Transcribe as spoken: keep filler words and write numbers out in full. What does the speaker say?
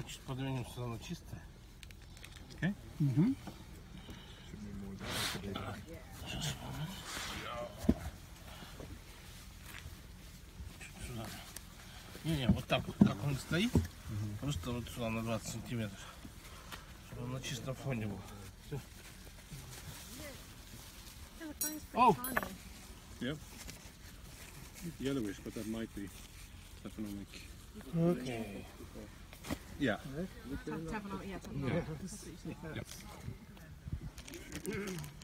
чуть подвинем, что оно чистое. Okay. Mhm. Сейчас, момент. Чуть сюда. Не-не, вот так, как он стоит, просто вот сюда на двадцать сантиметров. Чтобы он на чистом фоне был. Все. Oh. Yep. Yellowish, but that might be Stefanomic. Okay. Yeah. Tap, tap it on, yeah, tap it on. Yeah. Yeah. Yep.